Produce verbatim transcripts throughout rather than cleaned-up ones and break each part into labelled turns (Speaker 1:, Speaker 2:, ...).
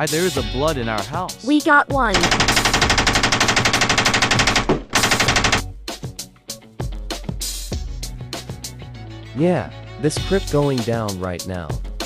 Speaker 1: I there's a blood in our house.
Speaker 2: We got one.
Speaker 3: Yeah, this crypt going down right now.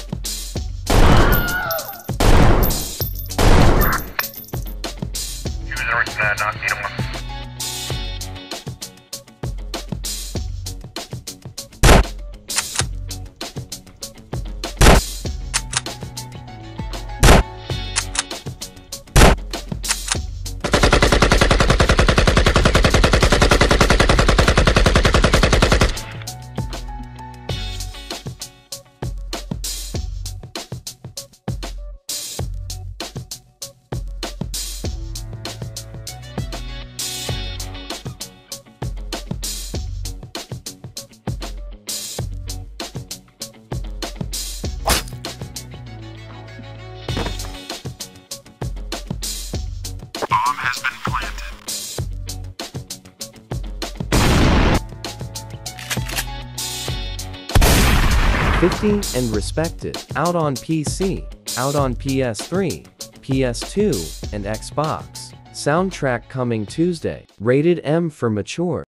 Speaker 4: Bomb has been planted.
Speaker 3: fifty and respected. Out on P C, out on P S three, P S two, and Xbox. Soundtrack coming Tuesday. Rated M for mature.